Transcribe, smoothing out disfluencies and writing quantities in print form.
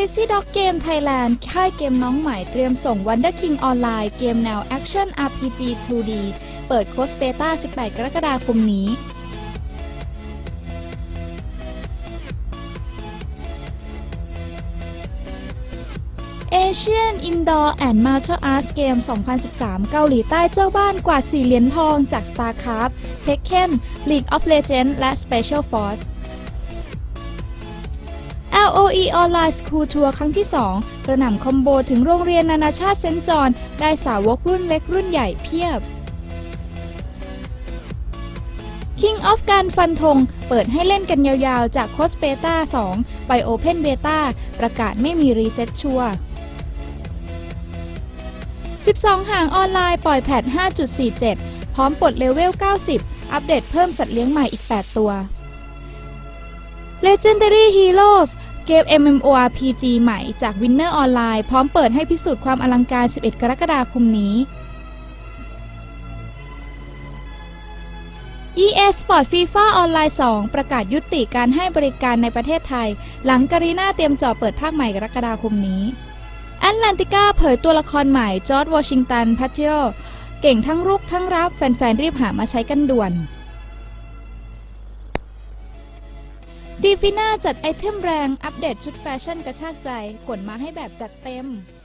Crazy Dog Game Thailand ค่ายเกมน้องใหม่เตรียมส่ง Wonder King ออนไลน์เกมแนว Action RPG 2D เปิดโค้ดเบต้า 18 กรกฎาคมนี้ Asian Indoor and Martial Arts Game 2013 เกาหลีใต้เจ้าบ้านกวาด 4 เหรียญทองจาก StarCraft, Tekken, League of Legends และ Special Force LOE Online School Tour ครั้งที่ 2 กระหน่ำคอมโบถึงโรงเรียนนานาชาติเซนต์จอห์นได้สาวกรุ่นเล็กรุ่นใหญ่เพียบ King of การฟันธงเปิดให้เล่นกันยาวๆจากโค้ดเบต้า 2 ไป Open Beta ประกาศไม่มีรีเซ็ตชัวร์ 12 หางออนไลน์ปล่อยแพท 5.47 พร้อมปลดเลเวล 90 อัปเดตเพิ่มสัตว์เลี้ยงใหม่อีก 8 ตัว Legendary Heroes เกม MMORPG ใหม่จาก Winner Online พร้อมเปิดให้พิสูจน์ความอลังการ 11 กรกฎาคมนี้ EA Sport FIFA Online 2 ประกาศยุติการให้บริการในประเทศไทยหลังการีน่าเตรียมจ่อเปิดภาคใหม่กรกฎาคมนี้ Atlantica เผยตัวละครใหม่จอร์จวอชิงตันพัทเทลเก่งทั้งรุกทั้งรับแฟนๆรีบหามาใช้กันด่วนดีฟิน่าจัดไอเทมแรงอัปเดตชุดแฟชั่นกระชากใจขนมาให้แบบจัดเต็ม